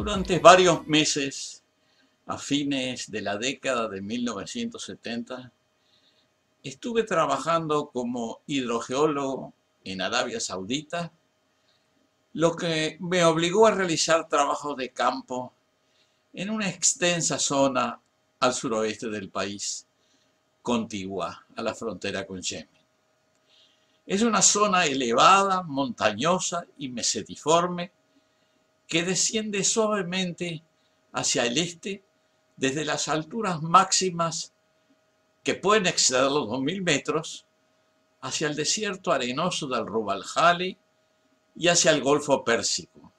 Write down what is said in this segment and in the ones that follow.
Durante varios meses, a fines de la década de 1970, estuve trabajando como hidrogeólogo en Arabia Saudita, lo que me obligó a realizar trabajos de campo en una extensa zona al suroeste del país, contigua a la frontera con Yemen. Es una zona elevada, montañosa y mesetiforme que desciende suavemente hacia el este desde las alturas máximas que pueden exceder los 2000 metros hacia el desierto arenoso del Rub al-Khali y hacia el Golfo Pérsico.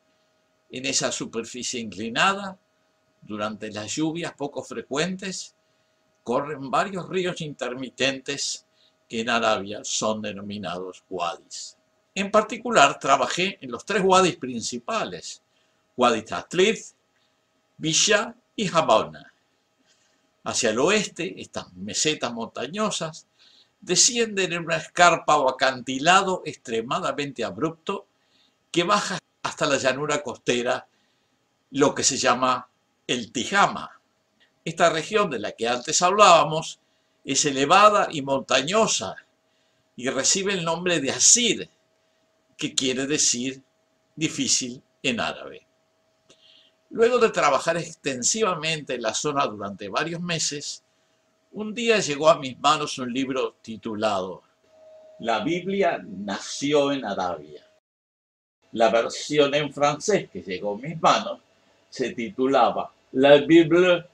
En esa superficie inclinada, durante las lluvias poco frecuentes, corren varios ríos intermitentes que en Arabia son denominados wadis. En particular, trabajé en los tres wadis principales, Wadi Tatlid, Bisha y Habana. Hacia el oeste, estas mesetas montañosas descienden en una escarpa o acantilado extremadamente abrupto que baja hasta la llanura costera, lo que se llama el Tijama. Esta región de la que antes hablábamos es elevada y montañosa y recibe el nombre de Asir, que quiere decir difícil en árabe. Luego de trabajar extensivamente en la zona durante varios meses, un día llegó a mis manos un libro titulado La Biblia nació en Arabia. La versión en francés que llegó a mis manos se titulaba La Bible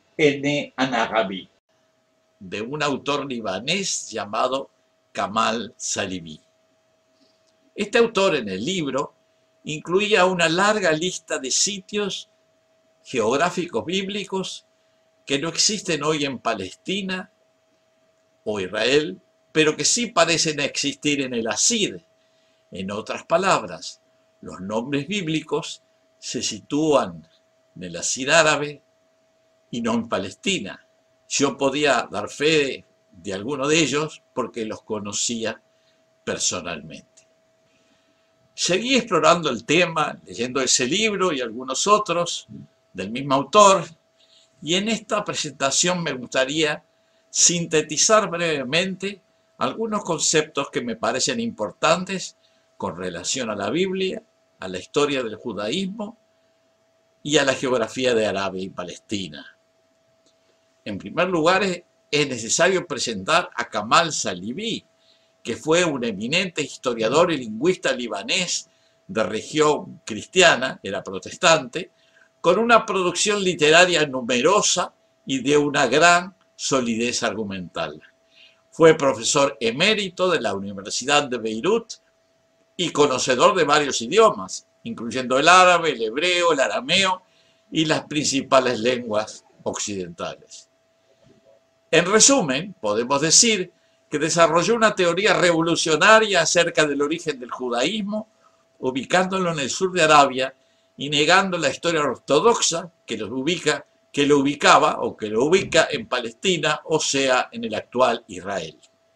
en Arabi, de un autor libanés llamado Kamal Salibi. Este autor en el libro incluía una larga lista de sitios geográficos bíblicos que no existen hoy en Palestina o Israel, pero que sí parecen existir en el Asir. En otras palabras, los nombres bíblicos se sitúan en el Asir árabe y no en Palestina. Yo podía dar fe de alguno de ellos porque los conocía personalmente. Seguí explorando el tema, leyendo ese libro y algunos otros del mismo autor, y en esta presentación me gustaría sintetizar brevemente algunos conceptos que me parecen importantes con relación a la Biblia, a la historia del judaísmo y a la geografía de Arabia y Palestina. En primer lugar, es necesario presentar a Kamal Salibi, que fue un eminente historiador y lingüista libanés de religión cristiana, era protestante, con una producción literaria numerosa y de una gran solidez argumental. Fue profesor emérito de la Universidad de Beirut y conocedor de varios idiomas, incluyendo el árabe, el hebreo, el arameo y las principales lenguas occidentales. En resumen, podemos decir que desarrolló una teoría revolucionaria acerca del origen del judaísmo, ubicándolo en el sur de Arabia y negando la historia ortodoxa que lo ubica en Palestina, o sea, en el actual Israel.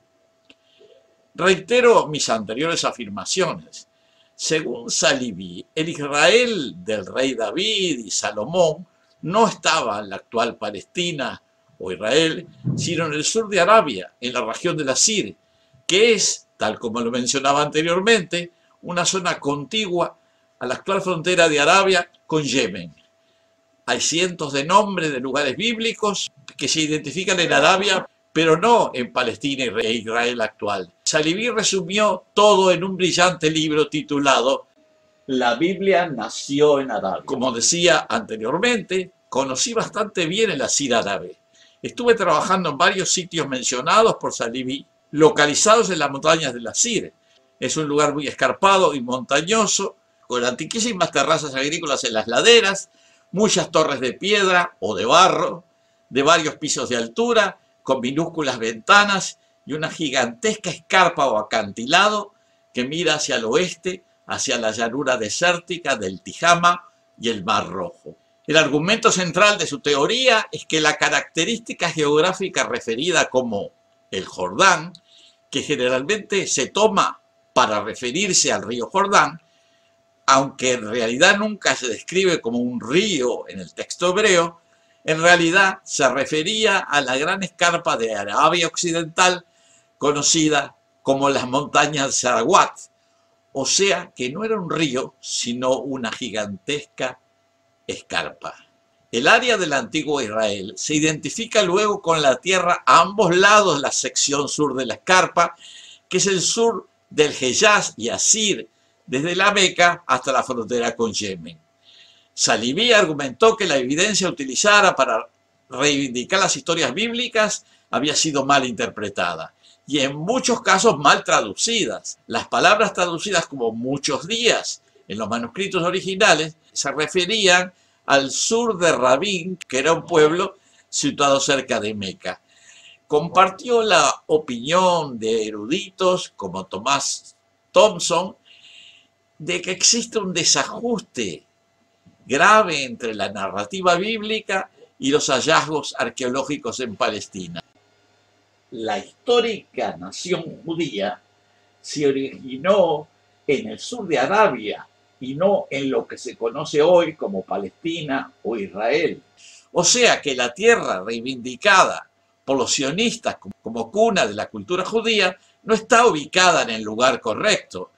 Reitero mis anteriores afirmaciones. Según Salibi, el Israel del rey David y Salomón no estaba en la actual Palestina o Israel, sino en el sur de Arabia, en la región del Asir, que es, tal como lo mencionaba anteriormente, una zona contigua a la actual frontera de Arabia con Yemen. Hay cientos de nombres de lugares bíblicos que se identifican en Arabia, pero no en Palestina e Israel actual. Salibi resumió todo en un brillante libro titulado La Biblia nació en Arabia. Como decía anteriormente, conocí bastante bien el Asir árabe. Estuve trabajando en varios sitios mencionados por Salibi, localizados en las montañas del Asir. Es un lugar muy escarpado y montañoso, con antiquísimas terrazas agrícolas en las laderas, muchas torres de piedra o de barro, de varios pisos de altura, con minúsculas ventanas y una gigantesca escarpa o acantilado que mira hacia el oeste, hacia la llanura desértica del Tijama y el Mar Rojo. El argumento central de su teoría es que la característica geográfica referida como el Jordán, que generalmente se toma para referirse al río Jordán, aunque en realidad nunca se describe como un río en el texto hebreo, en realidad se refería a la gran escarpa de Arabia Occidental, conocida como las montañas Sarawat, o sea que no era un río, sino una gigantesca escarpa. El área del antiguo Israel se identifica luego con la tierra a ambos lados de la sección sur de la escarpa, que es el sur del Hejaz y Asir, desde la Meca hasta la frontera con Yemen. Saliví argumentó que la evidencia utilizada para reivindicar las historias bíblicas había sido mal interpretada y en muchos casos mal traducidas. Las palabras traducidas como muchos días en los manuscritos originales se referían al sur de Rabin, que era un pueblo situado cerca de Meca. Compartió la opinión de eruditos como Thomas Thompson de que existe un desajuste grave entre la narrativa bíblica y los hallazgos arqueológicos en Palestina. La histórica nación judía se originó en el sur de Arabia y no en lo que se conoce hoy como Palestina o Israel. O sea que la tierra reivindicada por los sionistas como cuna de la cultura judía no está ubicada en el lugar correcto.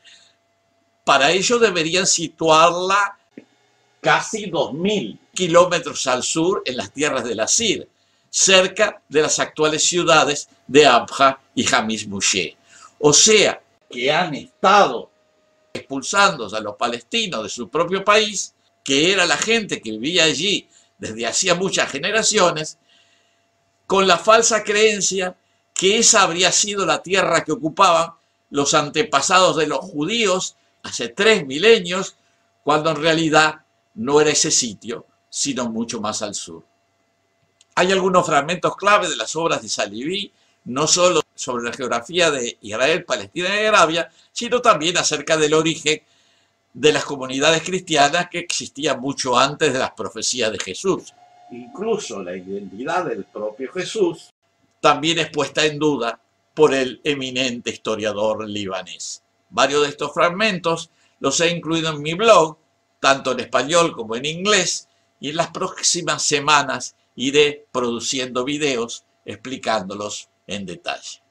Para ello deberían situarla casi 2000 kilómetros al sur en las tierras del Asir, cerca de las actuales ciudades de Abha y Hamish Moshe. O sea que han estado expulsando a los palestinos de su propio país, que era la gente que vivía allí desde hacía muchas generaciones, con la falsa creencia que esa habría sido la tierra que ocupaban los antepasados de los judíos hace 3 milenios, cuando en realidad no era ese sitio, sino mucho más al sur. Hay algunos fragmentos clave de las obras de Saliví, no solo sobre la geografía de Israel, Palestina y Arabia, sino también acerca del origen de las comunidades cristianas que existían mucho antes de las profecías de Jesús. Incluso la identidad del propio Jesús también es puesta en duda por el eminente historiador libanés. Varios de estos fragmentos los he incluido en mi blog, tanto en español como en inglés, y en las próximas semanas iré produciendo videos explicándolos en detalle.